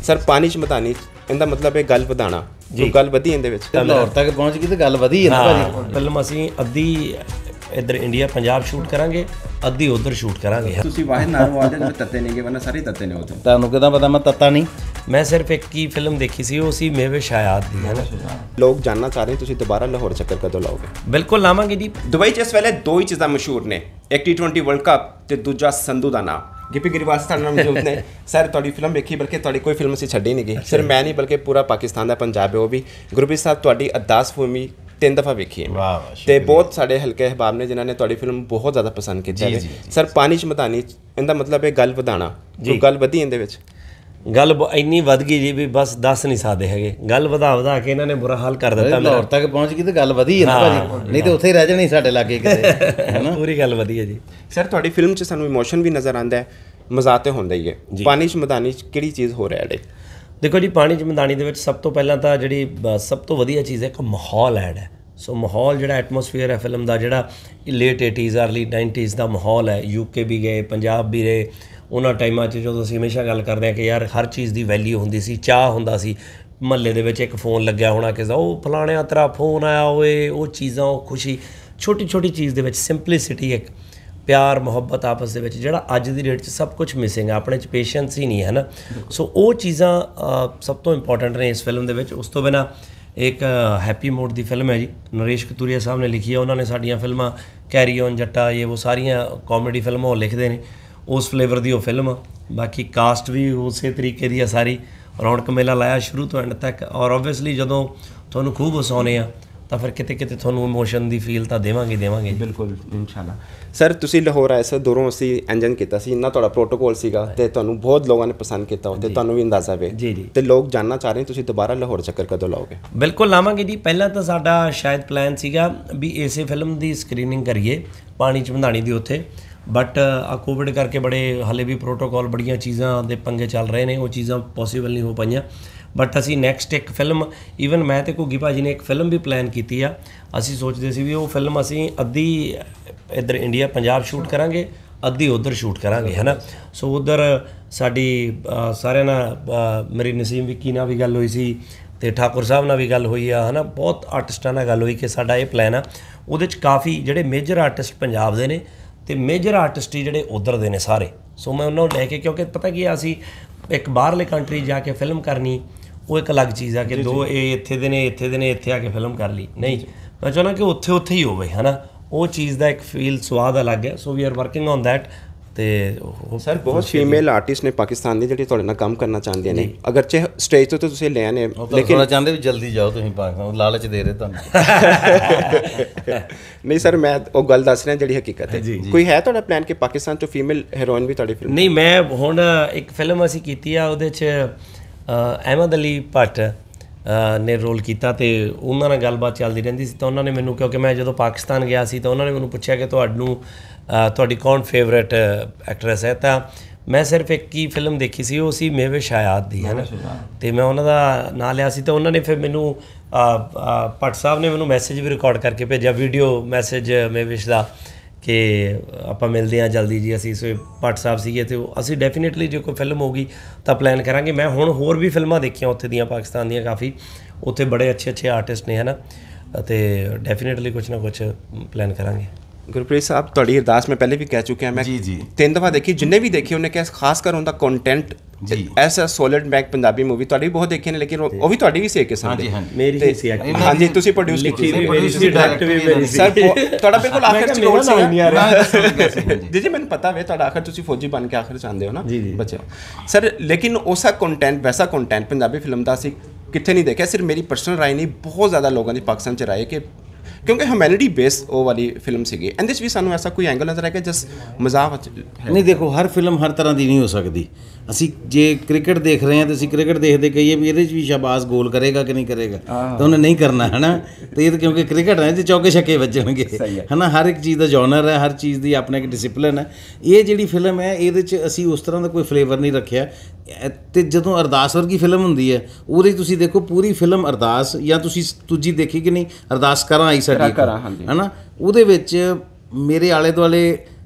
Sir ਪਾਣੀ ਚ ਮਧਾਣੀ ਇਹਦਾ ਮਤਲਬ ਹੈ ਗੱਲ ਵਧਾਣਾ ਜੋ ਗੱਲ ਵਧੀ ਇਹਦੇ ਵਿੱਚ ਲਾਹੌਰ ਤੱਕ ਪਹੁੰਚ ਗਈ ਤੇ ਗੱਲ ਵਧੀ ਹੈ ਨਾ ਭਾਜੀ। ਫਿਲਮ ਅਸੀਂ ਅੱਧੀ ਇੱਧਰ ਇੰਡੀਆ ਪੰਜਾਬ ਸ਼ੂਟ ਕਰਾਂਗੇ, ਅੱਧੀ ਉੱਧਰ ਸ਼ੂਟ ਕਰਾਂਗੇ। ਤੁਸੀਂ ਵਾਹਿਦ ਨਾਰੋਵਾਲ ਦੇ ਵਿੱਚ ਤੱਤੇ ਨਹੀਂਗੇ, ਵਰਨਾ ਸਾਰੇ ਤੱਤੇ ਨੇ ਉੱਥੇ। ਤੁਹਾਨੂੰ ਕਿਦਾਂ ਪਤਾ ਮੈਂ ਤੱਤਾ ਨਹੀਂ? ਮੈਂ ਸਿਰਫ ਇੱਕ ਹੀ ਫਿਲਮ ਦੇਖੀ ਸੀ, ਉਹ ਸੀ ਮੇਵੇ ਸ਼ਾਇਦ ਦੀ, ਹੈ ਨਾ। ਲੋਕ ਜਾਨਣਾ ਚਾਹ ਰਹੇ ਤੁਸੀਂ ਦੁਬਾਰਾ ਲਾਹੌਰ ਚੱਕਰ ਕਦੋਂ ਲਾਓਗੇ? ਬਿਲਕੁਲ ਲਾਵਾਂਗੇ ਜੀ। ਦੁਬਈ 'ਚ ਇਸ ਵੇਲੇ ਦੋ ਹੀ ਚੀਜ਼ਾਂ ਮਸ਼ਹੂਰ ਨੇ, ਇੱਕ T20 ਵਰਲਡ ਕੱਪ ਤੇ ਦੂਜਾ ਸੰਧੂ ਦਾ ਨਾਮ। ਗਿੱਪੀ ਗਰੇਵਾਲ ਸਾਡੇ ਨਾਲ ਮੌਜੂਦ ਨੇ। ਸਰ ਤੁਹਾਡੀ ਫਿਲਮ ਵੇਖੀ, ਬਲਕਿ ਤੁਹਾਡੀ ਕੋਈ ਫਿਲਮ ਅਸੀਂ ਛੱਡੀ ਨਹੀਂ ਗਈ, ਸਿਰਫ ਮੈਂ ਨਹੀਂ ਬਲਕਿ ਪੂਰਾ ਪਾਕਿਸਤਾਨ ਦਾ ਪੰਜਾਬ ਹੈ ਉਹ ਵੀ। ਗੁਰਪ੍ਰੀਤ ਸਾਹਿਬ ਤੁਹਾਡੀ ਅਰਦਾਸ ਭੂਮੀ 3 ਦਫਾ ਵੇਖੀ ਹੈ ਤੇ ਬਹੁਤ ਸਾਡੇ ਹਲਕੇ ਅਹਿਬਾਬ ਨੇ ਜਿਨ੍ਹਾਂ ਨੇ ਤੁਹਾਡੀ ਫਿਲਮ ਬਹੁਤ ਜ਼ਿਆਦਾ ਪਸੰਦ ਕੀਤੀ ਹੈ। ਸਰ ਪਾਣੀ ਚ ਮਧਾਣੀ ਇਹਦਾ ਮਤਲਬ ਹੈ ਗੱਲ ਵਧਾਣਾ ਜੋ ਗੱਲ ਵਧੀ ਇਹਦੇ ਵਿੱਚ ਗੱਲ ਇੰਨੀ ਵੱਧ ਗਈ ਜੀ ਵੀ ਬਸ ਦੱਸ ਨਹੀਂ ਸਕਦੇ ਹੈਗੇ। ਗੱਲ ਵਧਾ ਕੇ ਇਹਨਾਂ ਨੇ ਬੁਰਾ ਹਾਲ ਕਰ ਦਿੱਤਾ। ਲਾਹੌਰ ਤੱਕ ਪਹੁੰਚ ਗਈ ਤੇ ਗੱਲ ਵਧੀ ਹੈ ਨਾ ਭਾਜੀ, ਨਹੀਂ ਤੇ ਉੱਥੇ ਹੀ ਰਹਿ ਜਾਣੀ ਸਾਡੇ ਲਾਗੇ ਕਿਤੇ, ਹੈਨਾ। ਪੂਰੀ ਗੱਲ ਵਧੀ ਹੈ ਜੀ। ਸਰ ਤੁਹਾਡੀ ਫਿਲਮ 'ਚ ਸਾਨੂੰ ਇਮੋਸ਼ਨ ਵੀ ਨਜ਼ਰ ਆਉਂਦਾ ਹੈ, ਮਜ਼ਾਕ ਤੇ ਹੁੰਦਾ ਹੀ ਹੈ। ਪਾਣੀ ਚ ਮਧਾਣੀ 'ਚ ਕਿਹੜੀ ਚੀਜ਼ ਹੋ ਰਿਹਾ ਹੈ? ਦੇਖੋ ਜੀ, ਪਾਣੀ ਚ ਮਧਾਣੀ ਦੇ ਵਿੱਚ ਸਭ ਤੋਂ ਪਹਿਲਾਂ ਤਾਂ ਜਿਹੜੀ ਸਭ ਤੋਂ ਵਧੀਆ ਚੀਜ਼ ਹੈ ਇੱਕ ਮਾਹੌਲ ਐਡ ਹੈ। ਸੋ ਮਾਹੌਲ ਜਿਹੜਾ ਐਟਮੋਸਫੀਅਰ ਹੈ ਫਿਲਮ ਦਾ, ਜਿਹੜਾ ਲੇਟ 80s ਅਰਲੀ 90s ਦਾ ਮਾਹੌਲ ਹੈ। UK ਵੀ ਗਏ, ਪੰਜਾਬ ਵੀ ਰਹੇ। ਉਹਨਾਂ ਟਾਈਮਾਂ 'ਚ ਜਦੋਂ ਅਸੀਂ ਹਮੇਸ਼ਾ ਗੱਲ ਕਰਦੇ ਹਾਂ ਕਿ ਯਾਰ ਹਰ ਚੀਜ਼ ਦੀ ਵੈਲਿਊ ਹੁੰਦੀ ਸੀ, ਚਾਹ ਹੁੰਦਾ ਸੀ। ਮਹੱਲੇ ਦੇ ਵਿੱਚ ਇੱਕ ਫ਼ੋਨ ਲੱਗਿਆ ਹੋਣਾ ਕਿਸੇ ਦਾ, ਉਹ ਫਲਾਣਿਆ ਤੇਰਾ ਫੋਨ ਆਇਆ ਹੋਏ, ਉਹ ਚੀਜ਼ਾਂ, ਉਹ ਖੁਸ਼ੀ, ਛੋਟੀ ਛੋਟੀ ਚੀਜ਼ ਦੇ ਵਿੱਚ ਸਿੰਪਲਿਸਿਟੀ, ਇੱਕ ਪਿਆਰ ਮੁਹੱਬਤ ਆਪਸ ਦੇ ਵਿੱਚ, ਜਿਹੜਾ ਅੱਜ ਦੀ ਡੇਟ 'ਚ ਸਭ ਕੁਝ ਮਿਸਿੰਗ ਹੈ। ਆਪਣੇ 'ਚ ਪੇਸ਼ੈਂਸ ਹੀ ਨਹੀਂ ਹੈ ਨਾ। ਸੋ ਉਹ ਚੀਜ਼ਾਂ ਸਭ ਤੋਂ ਇੰਪੋਰਟੈਂਟ ਨੇ ਇਸ ਫਿਲਮ ਦੇ ਵਿੱਚ। ਉਸ ਤੋਂ ਬਿਨਾਂ ਇੱਕ ਹੈਪੀ ਮੋਡ ਦੀ ਫਿਲਮ ਹੈ ਜੀ, ਨਰੇਸ਼ ਕਤੂਰੀਆ ਸਾਹਿਬ ਨੇ ਲਿਖੀ ਹੈ। ਉਹਨਾਂ ਨੇ ਸਾਡੀਆਂ ਫਿਲਮਾਂ ਕੈਰੀ ਔਨ ਜੱਟਾ, ਇਹ ਉਹ ਸਾਰੀਆਂ ਕਾਮੇਡੀ ਫਿਲਮਾਂ ਉਹ ਲਿਖਦੇ ਨੇ, ਉਸ ਫਲੇਵਰ ਦੀ ਉਹ ਫਿਲਮ। ਬਾਕੀ ਕਾਸਟ ਵੀ ਉਸੇ ਤਰੀਕੇ ਦੀ ਆ ਸਾਰੀ। ਰੌਣਕ ਮੇਲਾ ਲਾਇਆ ਸ਼ੁਰੂ ਤੋਂ ਐਂਡ ਤੱਕ। ਔਰ ਓਬਵੀਅਸਲੀ ਜਦੋਂ ਤੁਹਾਨੂੰ ਖੂਬ ਹਸਾਉਂਦੇ ਆ ਤਾਂ ਫਿਰ ਕਿਤੇ ਕਿਤੇ ਤੁਹਾਨੂੰ ਇਮੋਸ਼ਨ ਦੀ ਫੀਲ ਤਾਂ ਦੇਵਾਂਗੇ। ਬਿਲਕੁਲ, ਇਨਸ਼ਾਅੱਲਾ। ਸਰ ਤੁਸੀਂ ਲਾਹੌਰ ਆਏ ਸਰ, ਦੂਰੋਂ ਅਸੀਂ ਇੰਜਨ ਕੀਤਾ ਸੀ, ਇੰਨਾ ਤੁਹਾਡਾ ਪ੍ਰੋਟੋਕੋਲ ਸੀਗਾ ਤੇ ਤੁਹਾਨੂੰ ਬਹੁਤ ਲੋਕਾਂ ਨੇ ਪਸੰਦ ਕੀਤਾ ਉੱਥੇ, ਤੁਹਾਨੂੰ ਵੀ ਅੰਦਾਜ਼ਾ ਵੇ ਜੀ। ਤੇ ਲੋਕ ਜਾਨਣਾ ਚਾਹ ਰਹੇ ਤੁਸੀਂ ਦੁਬਾਰਾ ਲਾਹੌਰ ਚੱਕਰ ਕਦੋਂ ਲਾਓਗੇ? ਬਿਲਕੁਲ ਲਾਵਾਂਗੇ ਜੀ। ਪਹਿਲਾਂ ਤਾਂ ਸਾਡਾ ਸ਼ਾਇਦ ਪਲਾਨ ਸੀਗਾ ਵੀ ਇਸੇ ਫਿਲਮ ਦੀ ਸਕਰੀਨਿੰਗ ਕਰੀਏ ਪਾਣੀ ਚ ਮਧਾਣੀ ਦੀ ਉੱਥੇ, ਬਟ ਆ ਕੋਵਿਡ ਕਰਕੇ ਬੜੇ ਹਾਲੇ ਵੀ ਪ੍ਰੋਟੋਕੋਲ, ਬੜੀਆਂ ਚੀਜ਼ਾਂ ਦੇ ਪੰਗੇ ਚੱਲ ਰਹੇ ਨੇ, ਉਹ ਚੀਜ਼ਾਂ ਪੋਸੀਬਲ ਨਹੀਂ ਹੋ ਪਾਈਆਂ। ਬਟ ਅਸੀਂ ਨੈਕਸਟ ਇੱਕ ਫਿਲਮ, ਈਵਨ ਮੈਂ ਤੇ ਘੁੱਗੀ ਭਾਜੀ ਨੇ ਇੱਕ ਫਿਲਮ ਵੀ ਪਲਾਨ ਕੀਤੀ ਆ। ਅਸੀਂ ਸੋਚਦੇ ਸੀ ਵੀ ਉਹ ਫਿਲਮ ਅਸੀਂ ਅੱਧੀ ਇੱਧਰ ਇੰਡੀਆ ਪੰਜਾਬ ਸ਼ੂਟ ਕਰਾਂਗੇ, ਅੱਧੀ ਉੱਧਰ ਸ਼ੂਟ ਕਰਾਂਗੇ, ਹੈ ਨਾ। ਸੋ ਉੱਧਰ ਸਾਡੀ ਸਾਰਿਆਂ ਨਾਲ, ਮੇਰੀ ਨਸੀਮ ਵਿੱਕੀ ਨਾਲ ਵੀ ਗੱਲ ਹੋਈ ਸੀ ਤੇ ਠਾਕੁਰ ਸਾਹਿਬ ਨਾਲ ਵੀ ਗੱਲ ਹੋਈ ਆ, ਹੈ ਨਾ। ਬਹੁਤ ਆਰਟਿਸਟਾਂ ਨਾਲ ਗੱਲ ਹੋਈ ਕਿ ਸਾਡਾ ਇਹ ਪਲਾਨ ਆ। ਉਹਦੇ 'ਚ ਕਾਫੀ ਜਿਹੜੇ ਮੇਜਰ ਆਰਟਿਸਟ ਪੰਜਾਬ ਦੇ ਨੇ ਤੇ ਮੇਜਰ ਆਰਟਿਸਟ ਹੀ ਜਿਹੜੇ ਉੱਧਰ ਦੇ ਨੇ ਸਾਰੇ। ਸੋ ਮੈਂ ਉਹਨਾਂ ਨੂੰ ਲੈ ਕੇ, ਕਿਉਂਕਿ ਪਤਾ ਕੀ ਆ, ਅਸੀਂ ਇੱਕ ਬਾਹਰਲੇ ਕੰਟਰੀ ਜਾ ਕੇ ਫਿਲਮ ਕਰਨੀ ਉਹ ਇੱਕ ਅਲੱਗ ਚੀਜ਼ ਆ ਕਿ ਦੋ ਇਹ ਇੱਥੇ ਦੇ ਨੇ ਇੱਥੇ ਆ ਕੇ ਫਿਲਮ ਕਰ ਲਈ, ਨਹੀਂ। ਮੈਂ ਚਾਹੁੰਦਾ ਕਿ ਉੱਥੇ ਹੀ ਹੋਵੇ, ਹੈ ਨਾ। ਉਹ ਚੀਜ਼ ਦਾ ਇੱਕ ਫੀਲ, ਸਵਾਦ ਅਲੱਗ ਹੈ। So we are working on that. ਤੇ ਸਰ ਬਹੁਤ ਫੀਮੇਲ ਆਰਟਿਸਟ ਨੇ ਪਾਕਿਸਤਾਨ ਦੀ ਜਿਹੜੀ ਤੁਹਾਡੇ ਨਾਲ ਕੰਮ ਕਰਨਾ ਚਾਹੁੰਦੀਆਂ ਨੇ, ਅਗਰਚੇ ਸਟੇਜ ਤੋਂ ਤੁਸੀਂ ਲਿਆ ਨੇ, ਲੇਕਿਨ ਚਾਹੁੰਦੇ ਵੀ ਜਲਦੀ ਜਾਓ ਤੁਸੀਂ ਪਾਕਿਸਤਾਨ, ਲਾਲਚ ਦੇ ਰਹੇ ਤੁਹਾਨੂੰ। ਨਹੀਂ ਸਰ, ਮੈਂ ਉਹ ਗੱਲ ਦੱਸ ਰਿਹਾ ਜਿਹੜੀ ਹਕੀਕਤ ਹੈ। ਕੋਈ ਹੈ ਤੁਹਾਡਾ ਪਲਾਨ ਕਿ ਪਾਕਿਸਤਾਨ ਤੋਂ ਫੀਮੇਲ ਹੀਰੋਇਨ ਵੀ ਤੁਹਾਡੀ ਫਿਲਮ? ਨਹੀਂ, ਮੈਂ ਹੁਣ ਇੱਕ ਫਿਲਮ ਅਸੀਂ ਕੀਤੀ ਆ, ਉਹਦੇ 'ਚ ਅਹਿਮਦ ਅਲੀ ਭੱਟ ਨੇ ਰੋਲ ਕੀਤਾ ਤੇ ਉਹਨਾਂ ਨਾਲ ਗੱਲਬਾਤ ਚੱਲਦੀ ਰਹਿੰਦੀ ਸੀ। ਤਾਂ ਉਹਨਾਂ ਨੇ ਮੈਨੂੰ, ਕਿਉਂਕਿ ਮੈਂ ਜਦੋਂ ਪਾਕਿਸਤਾਨ ਗਿਆ ਸੀ ਤਾਂ ਉਹਨਾਂ ਨੇ ਮੈਨੂੰ ਪੁੱਛਿਆ ਕਿ ਤੁਹਾਡੀ ਕੌਣ ਫੇਵਰੇਟ ਐਕਟਰੈਸ ਹੈ, ਤਾਂ ਮੈਂ ਸਿਰਫ ਇੱਕ ਹੀ ਫਿਲਮ ਦੇਖੀ ਸੀ, ਉਹ ਸੀ ਮੇਵੇ ਸ਼ਾਇਦ ਦੀ, ਹੈ ਨਾ। ਤੇ ਮੈਂ ਉਹਨਾਂ ਦਾ ਨਾਂ ਲਿਆ ਸੀ ਤਾਂ ਉਹਨਾਂ ਨੇ ਫਿਰ ਮੈਨੂੰ ਭੱਟ ਸਾਹਿਬ ਨੇ ਮੈਨੂੰ ਮੈਸੇਜ ਵੀ ਰਿਕਾਰਡ ਕਰਕੇ ਭੇਜਿਆ, ਵੀਡੀਓ ਮੈਸੇਜ ਮੇਵੇਸ਼ ਦਾ, ਕਿ ਆਪਾਂ ਮਿਲਦੇ ਹਾਂ ਜਲਦੀ ਜੀ। ਅਸੀਂ ਸੋ ਭੱਟ ਸਾਹਿਬ ਸੀਗੇ ਤੇ ਅਸੀਂ ਡੈਫੀਨੇਟਲੀ ਜੇ ਕੋਈ ਫਿਲਮ ਹੋਊਗੀ ਤਾਂ ਪਲਾਨ ਕਰਾਂਗੇ। ਮੈਂ ਹੁਣ ਹੋਰ ਵੀ ਫਿਲਮਾਂ ਦੇਖੀਆਂ ਉੱਥੇ ਦੀਆਂ, ਪਾਕਿਸਤਾਨ ਦੀਆਂ ਕਾਫੀ, ਉੱਥੇ ਬੜੇ ਅੱਛੇ ਆਰਟਿਸਟ ਨੇ, ਹੈ ਨਾ। ਅਤੇ ਡੈਫੀਨੇਟਲੀ ਕੁਛ ਨਾ ਕੁਛ ਪਲਾਨ ਕਰਾਂਗੇ। ਗੁਰਪ੍ਰੀਤ ਸਾਹਿਬ ਤੁਹਾਡੀ ਅਰਦਾਸ ਮੈਂ ਪਹਿਲੇ ਵੀ ਕਹਿ ਚੁੱਕਿਆ, ਮੈਂ 3 ਦਫਾ ਦੇਖੀ, ਜਿੰਨੇ ਵੀ ਦੇਖੇ ਉਹਨੇ ਕਿਹਾ ਖਾਸ ਕਰ ਉਹਦਾ ਕੰਟੈਂਟ ਐਸਾ ਸੋਲਿਡ ਬੈਕ ਪੰਜਾਬੀ ਮੂਵੀ ਤੁਹਾਡੀ ਬਹੁਤ ਦੇਖੀ ਨੇ, ਲੇਕਿਨ ਉਹ ਵੀ ਤੁਹਾਡੀ ਵੀ ਸੀ ਇੱਕ ਕਿਸਮ ਦੀ। ਮੇਰੀ ਹੀ ਸੀ ਐਕਚੁਅਲੀ। ਹਾਂਜੀ, ਤੁਸੀਂ ਪ੍ਰੋਡਿਊਸ ਕੀਤੀ ਸੀ, ਡਾਇਰੈਕਟ ਵੀ ਮੇਰੀ ਸੀ। ਸਰ ਤੁਹਾਡਾ ਬਿਲਕੁਲ ਆਖਰ ਚ ਰੋਲ ਸੀ ਜੀ, ਮੈਨੂੰ ਪਤਾ ਵੇ ਤੁਹਾਡਾ ਆਖਰ ਤੁਸੀਂ ਫੌਜੀ ਬਣ ਕੇ ਆਖਰ ਚਾਹੁੰਦੇ ਹੋ ਨਾ ਬੱਚਿਓ। ਸਰ ਲੇਕਿਨ ਉਸਾ ਕੰਟੈਂਟ, ਵੈਸਾ ਕੰਟੈਂਟ ਪੰਜਾਬੀ ਫਿਲਮ ਦਾ ਅਸੀਂ ਕਿੱਥੇ ਨਹੀਂ ਦੇਖਿਆ। ਸਿਰਫ ਮੇਰੀ ਪਰਸਨਲ ਰਾਏ ਨਹੀਂ, ਬਹੁਤ ਜ਼ਿਆਦਾ ਲੋਕਾਂ ਦੀ ਪਾਕਿਸਤਾਨ 'ਚ ਰਾਏ ਕਿ ਕਿਉਂਕਿ ਹਿਊਮੈਨਿਟੀ ਬੇਸ ਉਹ ਵਾਲੀ ਫਿਲਮ ਸੀਗੀ। ਇਹਦੇ 'ਚ ਵੀ ਸਾਨੂੰ ਐਸਾ ਕੋਈ ਐਂਗਲ ਨਜ਼ਰ ਆਇਆ ਕਿ ਜਸਟ ਮਜ਼ਾਕ ਨਹੀਂ। ਦੇਖੋ, ਹਰ ਫਿਲਮ ਹਰ ਤਰ੍ਹਾਂ ਦੀ ਨਹੀਂ ਹੋ ਸਕਦੀ। ਅਸੀਂ ਜੇ ਕ੍ਰਿਕਟ ਦੇਖ ਰਹੇ ਹਾਂ ਤਾਂ ਅਸੀਂ ਕ੍ਰਿਕਟ ਦੇਖਦੇ ਕਹੀਏ ਵੀ ਇਹਦੇ 'ਚ ਵੀ ਸ਼ਾਬਾਸ਼ ਗੋਲ ਕਰੇਗਾ ਕਿ ਨਹੀਂ ਕਰੇਗਾ, ਤਾਂ ਉਹਨੇ ਨਹੀਂ ਕਰਨਾ, ਹੈ ਨਾ। ਅਤੇ ਇਹ ਕਿਉਂਕਿ ਕ੍ਰਿਕਟ ਹੈ ਤੇ ਚੌਕੇ ਛੱਕੇ ਵੱਜਣਗੇ, ਹੈ ਨਾ। ਹਰ ਇੱਕ ਚੀਜ਼ ਦਾ ਜੋਨਰ ਹੈ, ਹਰ ਚੀਜ਼ ਦੀ ਆਪਣਾ ਇੱਕ ਡਿਸਿਪਲਿਨ ਹੈ। ਇਹ ਜਿਹੜੀ ਫਿਲਮ ਹੈ ਇਹਦੇ 'ਚ ਅਸੀਂ ਉਸ ਤਰ੍ਹਾਂ ਦਾ ਕੋਈ ਫਲੇਵਰ ਨਹੀਂ ਰੱਖਿਆ। ਅਤੇ ਜਦੋਂ ਅਰਦਾਸ ਵਰਗੀ ਫਿਲਮ ਹੁੰਦੀ ਹੈ ਉਹਦੇ ਤੁਸੀਂ ਦੇਖੋ ਪੂਰੀ ਫਿਲਮ ਅਰਦਾਸ, ਜਾਂ ਤੁਸੀਂ ਦੂਜੀ ਦੇਖੀ ਕਿ ਨਹੀਂ, ਅਰਦਾਸ ਕਰਾਂ ਆਈ ਸਾਡੀ, ਹੈ ਨਾ। ਉਹਦੇ ਵਿੱਚ ਮੇਰੇ ਆਲੇ ਦੁਆਲੇ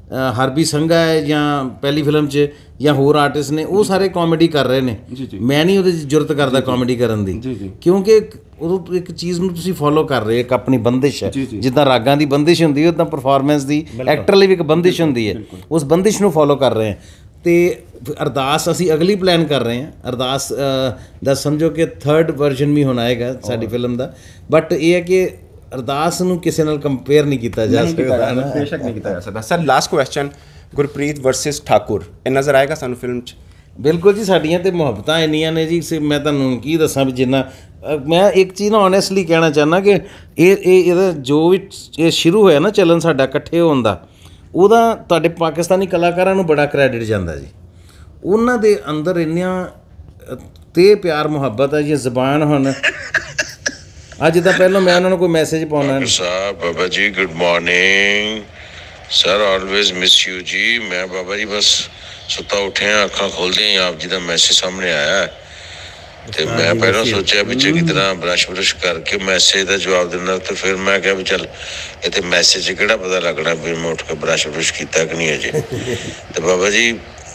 ਹਰਬੀ ਸੰਘਾ ਹੈ ਜਾਂ ਪਹਿਲੀ ਫਿਲਮ 'ਚ ਜਾਂ ਹੋਰ ਆਰਟਿਸਟ ਨੇ, ਉਹ ਸਾਰੇ ਕਾਮੇਡੀ ਕਰ ਰਹੇ ਨੇ। ਮੈਂ ਨਹੀਂ ਉਹਦੇ 'ਚ ਜੁਰਤ ਕਰਦਾ ਕਾਮੇਡੀ ਕਰਨ ਦੀ, ਕਿਉਂਕਿ ਉਦੋਂ ਇੱਕ ਚੀਜ਼ ਨੂੰ ਤੁਸੀਂ ਫੋਲੋ ਕਰ ਰਹੇ, ਇੱਕ ਆਪਣੀ ਬੰਦਿਸ਼ ਹੈ। ਜਿੱਦਾਂ ਰਾਗਾਂ ਦੀ ਬੰਦਿਸ਼ ਹੁੰਦੀ ਹੈ, ਉੱਦਾਂ ਪਰਫਾਰਮੈਂਸ ਦੀ ਐਕਟਰ ਲਈ ਵੀ ਇੱਕ ਬੰਦਿਸ਼ ਹੁੰਦੀ ਹੈ, ਉਸ ਬੰਦਿਸ਼ ਨੂੰ ਫੋਲੋ ਕਰ ਰਹੇ ਹਾਂ। ਤੇ ਅਰਦਾਸ ਅਸੀਂ ਅਗਲੀ ਪਲਾਨ ਕਰ ਰਹੇ ਹਾਂ। ਅਰਦਾਸ ਦਾ ਸਮਝੋ ਕਿ 3rd ਵਰਜ਼ਨ ਵੀ ਹੁਣ ਆਏਗਾ ਸਾਡੀ ਫਿਲਮ ਦਾ, ਬਟ ਇਹ ਹੈ ਕਿ ਅਰਦਾਸ ਨੂੰ ਕਿਸੇ ਨਾਲ ਕੰਪੇਅਰ ਨਹੀਂ ਕੀਤਾ ਜਾ ਸਕਦਾ, ਬੇਸ਼ੱਕ ਨਹੀਂ ਕੀਤਾ ਜਾ ਸਕਦਾ। Sir last question, Gurpreet versus Thakur, ਇਹ ਨਜ਼ਰ ਆਏਗਾ ਸਾਨੂੰ ਫਿਲਮ 'ਚ? ਬਿਲਕੁਲ ਜੀ, ਸਾਡੀਆਂ ਤੇ ਮੁਹੱਬਤਾਂ ਇੰਨੀਆਂ ਨੇ ਜੀ, ਮੈਂ ਤੁਹਾਨੂੰ ਕੀ ਦੱਸਾਂ ਵੀ ਜਿੰਨਾ ਮੈਂ ਇੱਕ ਚੀਜ਼ ਨਾ ਓਨੈਸਟਲੀ ਕਹਿਣਾ ਚਾਹੁੰਦਾ ਕਿ ਇਹਦਾ ਜੋ ਵੀ ਇਹ ਸ਼ੁਰੂ ਹੋਇਆ ਨਾ ਚੱਲਣ ਸਾਡਾ ਇਕੱਠੇ ਹੋਣ ਦਾ, ਉਹਦਾ ਤੁਹਾਡੇ ਪਾਕਿਸਤਾਨੀ ਕਲਾਕਾਰਾਂ ਨੂੰ ਬੜਾ ਕ੍ਰੈਡਿਟ ਜਾਂਦਾ ਜੀ। ਉਹਨਾਂ ਦੇ ਅੰਦਰ ਇੰਨੀਆਂ ਤੇ ਪਿਆਰ ਮੁਹੱਬਤ ਹੈ ਜੀ। ਜ਼ਬਾਨ ਹੁਣ ਅੱਜ ਤਾਂ ਪਹਿਲਾਂ ਮੈਂ ਉਹਨਾਂ ਨੂੰ ਕੋਈ ਮੈਸੇਜ ਪਾਉਣਾ ਸਾਹਿਬ, ਬਾਬਾ ਜੀ good morning sir, always miss you ਜੀ। ਮੈਂ ਬਾਬਾ ਜੀ ਬਸ ਸੁੱਤਾ ਉੱਠਿਆ, ਅੱਖਾਂ ਖੋਲ੍ਹਦੇ ਹੀ ਆਪ ਜੀ ਦਾ ਮੈਸੇਜ ਸਾਹਮਣੇ ਆਇਆ ਤੇ ਮੈਂ ਪਹਿਲਾਂ ਸੋਚਿਆ ਵੀ ਚੰਗੀ ਤਰ੍ਹਾਂ ਬਰਸ਼ ਕਰਕੇ ਮੈਸੇਜ ਦਾ ਜਵਾਬ ਦਿੰਦਾ, ਤੇ ਫਿਰ ਮੈਂ ਕਿਹਾ ਵੀ ਚੱਲ ਇੱਥੇ ਮੈਸੇਜ 'ਚ ਕਿਹੜਾ ਪਤਾ ਲੱਗਣਾ ਵੀ ਮੈਂ ਉੱਠ ਕੇ ਬਰਸ਼ ਕੀਤਾ ਕਿ ਨਹੀਂ ਅਜੇ। ਤੇ ਬਾਬਾ ਜੀ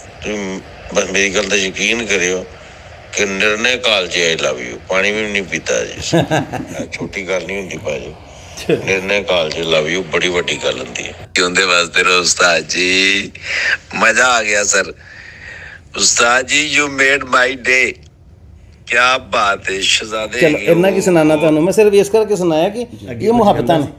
ਬਸ ਮੇਰੀ ਗੱਲ ਦਾ ਯਕੀਨ ਕਰਿਓ ਕਿ ਨਿਰਣੇ ਕਾਲ 'ਚ ਆਈ ਲਵ ਯੂ, ਪਾਣੀ ਵੀ ਨਹੀਂ ਪੀਤਾ ਜੀ, ਛੋਟੀ ਗੱਲ ਨਹੀਂ ਹੁੰਦੀ ਭਾਜੀ। ਨਿਰਣੇ ਕਾਲ 'ਚ ਲਵ ਯੂ ਬੜੀ ਵੱਡੀ ਗੱਲ ਹੁੰਦੀ ਹੈ। ਉਹਦੇ ਵਾਸਤੇ ਰੋ ਉਸਤਾਦ ਜੀ, ਮਜ਼ਾ ਆ ਗਿਆ ਸਰ। ਉਸਤਾਦ ਜੀ ਯੂ ਮੇਡ ਮਾਈ ਡੇ, ਕਿਆ ਬਾਤ ਹੈ ਸ਼ਹਜ਼ਾਦੇ। ਚਲੋ ਇੰਨਾ ਕੀ ਸੁਣਾਉਣਾ ਤੁਹਾਨੂੰ ਮੈਂ, ਸਿਰਫ ਇਸ ਕਰਕੇ ਸੁਣਾਇਆ ਕਿ ਇਹ ਮੁਹੱਬਤਾਂ ਨੇ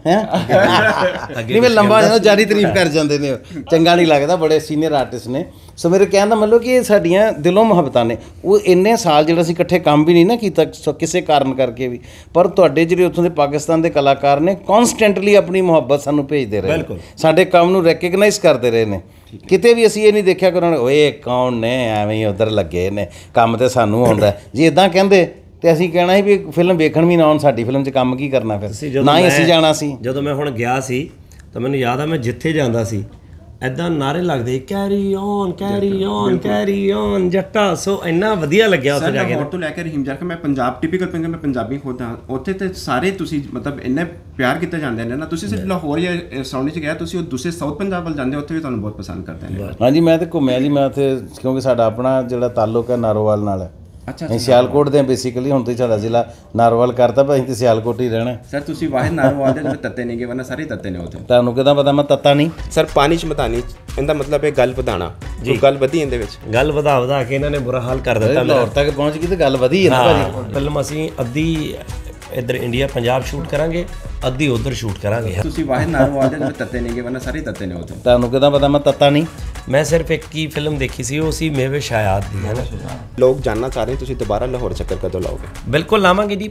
ਹੈ ਨਹੀਂ। ਮੈਂ ਲੰਬਾ ਜਾਂਦਾ ਜਾਰੀ ਤਾਰੀਫ ਕਰ ਜਾਂਦੇ ਨੇ, ਚੰਗਾ ਨਹੀਂ ਲੱਗਦਾ, ਬੜੇ ਸੀਨੀਅਰ ਆਰਟਿਸਟ ਨੇ। ਸੋ ਮੇਰੇ ਕਹਿਣ ਦਾ ਮਤਲਬ ਕਿ ਇਹ ਸਾਡੀਆਂ ਦਿਲੋਂ ਮੁਹੱਬਤਾਂ ਨੇ। ਉਹ ਇੰਨੇ ਸਾਲ ਜਿਹੜਾ ਅਸੀਂ ਇਕੱਠੇ ਕੰਮ ਵੀ ਨਹੀਂ ਨਾ ਕੀਤਾ ਕਿਸੇ ਕਾਰਨ ਕਰਕੇ ਵੀ, ਪਰ ਤੁਹਾਡੇ ਜਿਹੜੇ ਉੱਥੋਂ ਦੇ ਪਾਕਿਸਤਾਨ ਦੇ ਕਲਾਕਾਰ ਨੇ ਕੌਨਸਟੈਂਟਲੀ ਆਪਣੀ ਮੁਹੱਬਤ ਸਾਨੂੰ ਭੇਜਦੇ ਰਹੇ, ਸਾਡੇ ਕੰਮ ਨੂੰ ਰੈਕਗਨਾਈਜ਼ ਕਰਦੇ ਰਹੇ ਨੇ। ਕਿਤੇ ਵੀ ਅਸੀਂ ਇਹ ਨਹੀਂ ਦੇਖਿਆ ਕਿ ਉਹਨਾਂ ਨੇ ਓਏ ਕੌਣ ਨੇ ਐਵੇਂ ਹੀ ਉੱਧਰ ਲੱਗੇ ਨੇ, ਕੰਮ ਤੇ ਸਾਨੂੰ ਆਉਂਦਾ। ਜੇ ਇੱਦਾਂ ਕਹਿੰਦੇ ਤੇ ਅਸੀਂ ਕਹਿਣਾ ਸੀ ਵੀ ਫਿਲਮ ਵੇਖਣ ਵੀ ਨਾ ਆਉਣ, ਸਾਡੀ ਫਿਲਮ 'ਚ ਕੰਮ ਕੀ ਕਰਨਾ ਫਿਰ, ਨਾ ਹੀ ਅਸੀਂ ਜਾਣਾ ਸੀ। ਜਦੋਂ ਮੈਂ ਹੁਣ ਗਿਆ ਸੀ ਤਾਂ ਮੈਨੂੰ ਯਾਦ ਆ, ਮੈਂ ਜਿੱਥੇ ਜਾਂਦਾ ਸੀ ਐਦਾਂ ਨਾਰੇ ਲੱਗਦੇ carry on carry on carry on ਜੱਟਾ। ਸੋ ਇੰਨਾ ਵਧੀਆ ਲੱਗਿਆ ਉੱਥੇ ਜਾ ਕੇ। ਲਾਹੌਰ ਤੋਂ ਲੈ ਕੇ ਰਹੀਮ ਜਾ ਕੇ ਮੈਂ ਪੰਜਾਬ ਟਿਪੀਕਲ ਪਿੰਗ, ਮੈਂ ਪੰਜਾਬੀ ਖੁਦ ਹਾਂ, ਉੱਥੇ ਤੇ ਸਾਰੇ ਤੁਸੀਂ ਮਤਲਬ ਇੰਨੇ ਪਿਆਰ ਕੀਤੇ ਜਾਂਦੇ ਨੇ ਨਾ। ਤੁਸੀਂ ਸਿਰਫ ਲਾਹੌਰ ਜਾਂ ਸਰਾਉਂਡ 'ਚ ਗਿਆ, ਤੁਸੀਂ ਉਹ ਦੂਸਰੇ ਸਾਊਥ ਪੰਜਾਬ ਵੱਲ ਜਾਂਦੇ, ਉੱਥੇ ਵੀ ਤੁਹਾਨੂੰ ਬਹੁਤ ਪਸੰਦ ਕਰਦੇ ਨੇ। ਹਾਂਜੀ ਮੈਂ ਤਾਂ ਘੁੰਮਿਆ ਜੀ, ਮੈਂ ਉੱਥੇ ਕਿਉਂਕਿ ਸਾਡਾ ਆਪਣਾ ਜਿਹੜਾ ਤਾਲੁਕ ਹੈ ਨਾਰੋਵਾਲ ਨਾਲ ਹੈ। ਅਸੀਂ ਸਿਆਲਕੋਟ ਦੇ ਬੇਸਿਕਲੀ, ਹੁਣ ਤਾਂ ਸਾਡਾ ਜ਼ਿਲ੍ਹਾ ਨਾਰੋਵਾਲ ਕਰਤਾ, ਪਰ ਅਸੀਂ ਤਾਂ ਸਿਆਲਕੋਟ ਹੀ ਰਹਿਣਾ। ਸਰ ਤੁਸੀਂ ਵਾਹਿਦ ਨਾਰੋਵਾਲ ਦੇ ਵਿੱਚ ਤੱਤੇ ਨਹੀਂ ਗਏ, ਵਰਨਾ ਸਾਰੇ ਤੱਤੇ ਨੇ ਉੱਥੇ। ਤੁਹਾਨੂੰ ਕਿੱਦਾਂ ਪਤਾ ਮੈਂ ਤੱਤਾ ਨਹੀਂ? ਸਰ ਪਾਣੀ 'ਚ ਮਤਾਨੀ, ਇਹਦਾ ਮਤਲਬ ਹੈ ਗੱਲ ਵਧਾਉਣਾ ਜੀ। ਗੱਲ ਵਧੀ ਇਹਦੇ ਵਿੱਚ, ਗੱਲ ਵਧਾ ਕੇ ਇਹਨਾਂ ਨੇ ਬੁਰਾ ਹਾਲ ਕਰ ਦਿੱਤਾ। ਲਾਹੌਰ ਤੱਕ ਪਹੁੰਚ ਗਈ ਤੇ ਗੱਲ ਵਧੀ ਹੈ ਨਾ ਭਾਜੀ। ਫਿਲਮ ਅਸੀਂ ਅੱਧੀ ਇੱਧਰ ਇੰਡੀਆ ਪੰਜਾਬ ਸ਼ੂਟ ਕਰਾਂਗੇ, ਅੱਧੀ ਉੱਧਰ ਸ਼ੂਟ ਕਰਾਂਗੇ। ਤੁਸੀਂ ਵਾਹਿਦ ਨਾਰੋਵਾਲ ਦੇ ਵਿੱਚ ਤੱਤੇ ਨਹੀਂ ਗਏ, ਵਰਨਾ ਸਾਰੇ ਤੱਤੇ ਨੇ ਉੱਥੇ। ਤੁਹਾਨੂੰ ਕਿੱਦਾਂ ਪਤਾ ਮੈਂ ਤੱਤਾ ਨਹੀਂ? ਮੈਂ ਸਿਰਫ ਇੱਕ ਹੀ ਫਿਲਮ ਦੇਖੀ ਸੀ, ਉਹ ਸੀ ਮੇਵੇ ਸ਼ਾਇਦ ਦੀ, ਹੈ ਨਾ। ਲੋਕ ਜਾਨਣਾ ਚਾਹ ਰਹੇ ਤੁਸੀਂ ਦੁਬਾਰਾ ਲਾਹੌਰ ਚੱਕਰ ਕਦੋਂ ਲਾਓਗੇ? ਬਿਲਕੁਲ ਲਾਵਾਂਗੇ ਜੀ।